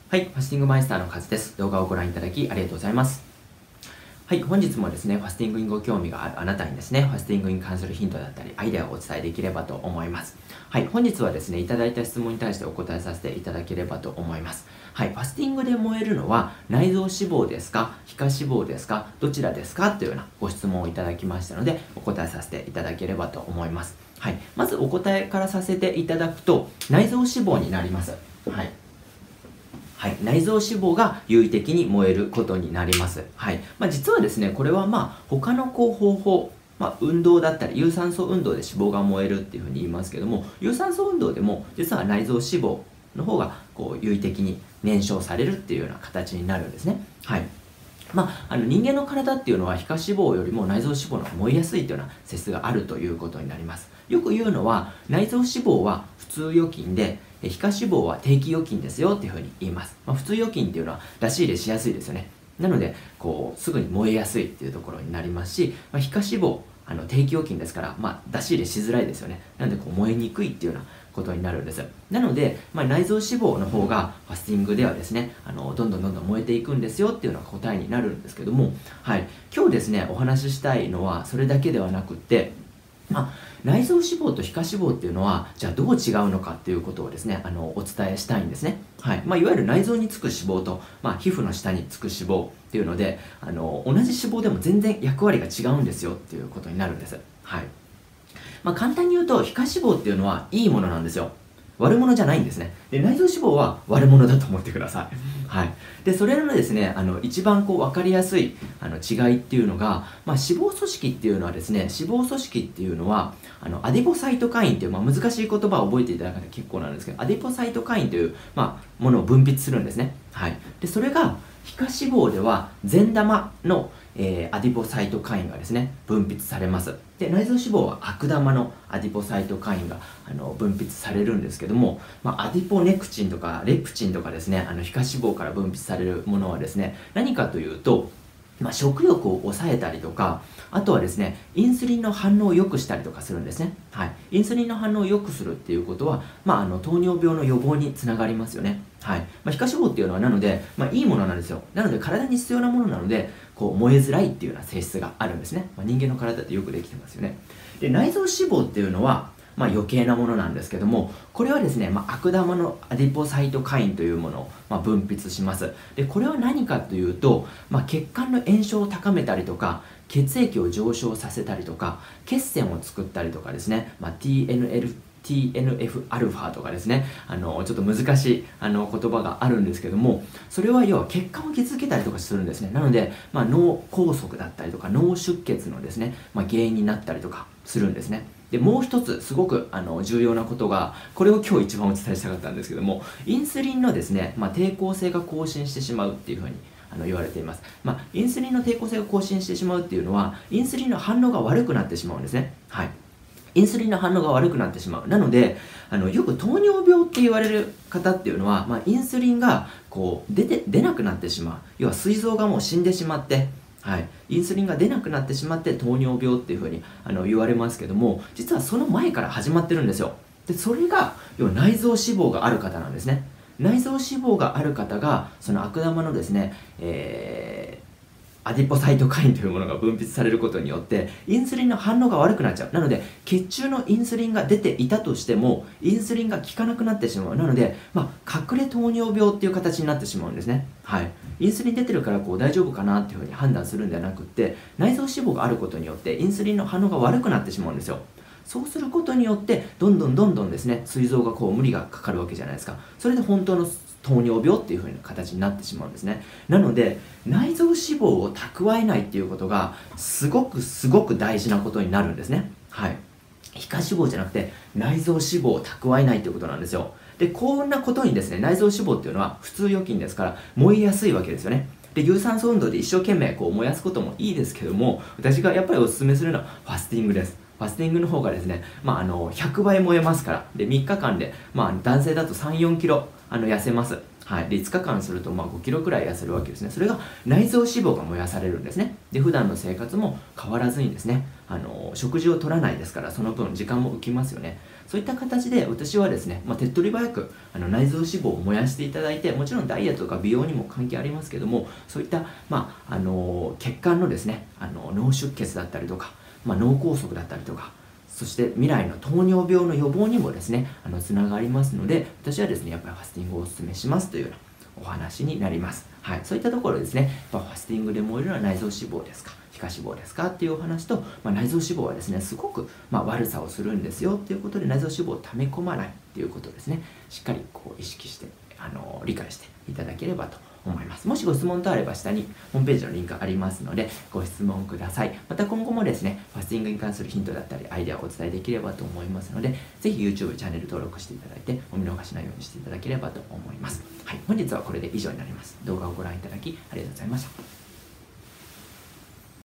はい、ファスティングマイスターのカズです。動画をご覧いただきありがとうございます。はい、本日もですね、ファスティングにご興味があるあなたにですね、ファスティングに関するヒントだったり、アイデアをお伝えできればと思います。はい、本日はですね、いただいた質問に対してお答えさせていただければと思います。はい、ファスティングで燃えるのは内臓脂肪ですか、皮下脂肪ですか、どちらですかというようなご質問をいただきましたので、お答えさせていただければと思います。はい、まずお答えからさせていただくと、内臓脂肪になります。はい、内臓脂肪が優位的に燃えることになります。はい実はですね、これは他の方法、運動だったり有酸素運動で脂肪が燃えるっていうふうに言いますけども、有酸素運動でも実は内臓脂肪の方が優位的に燃焼されるっていうような形になるんですね。はい人間の体っていうのは皮下脂肪よりも内臓脂肪の方が燃えやすいというような説があるということになります。よく言うのは内臓脂肪は普通預金で皮下脂肪は定期預金ですよっていうふうに言います。普通預金っていうのは出し入れしやすいですよね。なのですぐに燃えやすいっていうところになりますし、皮下脂肪定期預金ですから、出し入れしづらいですよね。なので燃えにくいっていうようなことになるんです。なので、内臓脂肪の方がファスティングではですね、どんどん燃えていくんですよっていうのが答えになるんですけども、今日ですねお話ししたいのはそれだけではなくって、内臓脂肪と皮下脂肪っていうのはじゃあどう違うのかっていうことをですねお伝えしたいんですね。いわゆる内臓につく脂肪と、皮膚の下につく脂肪っていうので同じ脂肪でも全然役割が違うんですよっていうことになるんです。簡単に言うと皮下脂肪っていうのはいいものなんですよ。悪者じゃないんですね。で内臓脂肪は悪者だと思ってください。でそれのですね一番分かりやすい違いっていうのが、脂肪組織っていうのはですね、脂肪組織っていうのはアディポサイトカインっていう、難しい言葉を覚えていただくと結構なんですけど、アディポサイトカインという、ものを分泌するんですね。でそれが皮下脂肪では善玉のアディポサイトカインがですね分泌されます。で内臓脂肪は悪玉のアディポサイトカインが分泌されるんですけども、アディポネクチンとかレプチンとかですね皮下脂肪から分泌されるものはですね何かというと、食欲を抑えたりとか、あとはですねインスリンの反応を良くしたりとかするんですね。インスリンの反応を良くするっていうことは、糖尿病の予防につながりますよね。皮下脂肪っていうのはなので、いいものなんですよ。なので体に必要なものなので燃えづらいっていうような性質があるんですね。人間の体ってよくできてますよね。で内臓脂肪っていうのは余計なものなんですけども、これはですね、悪玉のアディポサイトカインというものを分泌します。でこれは何かというと、血管の炎症を高めたりとか血液を上昇させたりとか血栓を作ったりとかですね、TNF-α とかですねちょっと難しい言葉があるんですけども、それは要は血管を傷つけたりとかするんですね。なので、脳梗塞だったりとか脳出血のですね、原因になったりとかするんですね。でもう一つすごく重要なことが、これを今日一番お伝えしたかったんですけども、インスリンのですね、抵抗性が更新してしまうっていうふうに言われています。インスリンの抵抗性が更新してしまうっていうのはインスリンの反応が悪くなってしまうんですね。インスリンの反応が悪くなってしまう。なのでよく糖尿病って言われる方っていうのは、インスリンが出なくなってしまう、要は膵臓がもう死んでしまって、インスリンが出なくなってしまって糖尿病っていうふうに言われますけども、実はその前から始まってるんですよ。でそれが要は内臓脂肪がある方なんですね。内臓脂肪がある方がその悪玉のですね、アディポサイトカインというものが分泌されることによってインスリンの反応が悪くなっちゃう。なので血中のインスリンが出ていたとしてもインスリンが効かなくなってしまう。なので、隠れ糖尿病っていう形になってしまうんですね。インスリン出てるから大丈夫かなっていうふうに判断するんではなくって、内臓脂肪があることによってインスリンの反応が悪くなってしまうんですよ。そうすることによってどんどんですね膵臓が無理がかかるわけじゃないですか。それで本当の糖尿病っていう風な形になってしまうんですね。なので内臓脂肪を蓄えないっていうことがすごく大事なことになるんですね。皮下脂肪じゃなくて内臓脂肪を蓄えないっていうことなんですよ。でこんなことにですね内臓脂肪っていうのは普通預金ですから燃えやすいわけですよね。で有酸素運動で一生懸命燃やすこともいいですけども、私がやっぱりおすすめするのはファスティングです。ファスティングの方がですね、100倍燃えますから。で3日間で、男性だと3、4キロ痩せます。で5日間すると5キロくらい痩せるわけですね。それが内臓脂肪が燃やされるんですね。で普段の生活も変わらずにですね、 食事を取らないですから、その分時間も浮きますよね。そういった形で私はですね、手っ取り早く内臓脂肪を燃やしていただいて、もちろんダイエットとか美容にも関係ありますけども、そういった、血管のですね、脳出血だったりとか、脳梗塞だったりとか、そして未来の糖尿病の予防にもですね、つながりますので、私はですね、やっぱりファスティングをお勧めしますというようなお話になります。はい、そういったところですね、ファスティングで燃えるのは内臓脂肪ですか、皮下脂肪ですかっていうお話と、内臓脂肪はですね、すごく、悪さをするんですよっていうことで、内臓脂肪を溜め込まないっていうことですね、しっかり意識して理解していただければと思います。もしご質問とあれば下にホームページのリンクありますのでご質問ください。また今後もですね、ファスティングに関するヒントだったりアイデアをお伝えできればと思いますので、ぜひ YouTube チャンネル登録していただいてお見逃しないようにしていただければと思います。はい、本日はこれで以上になります。動画をご覧いただきありがとうございました。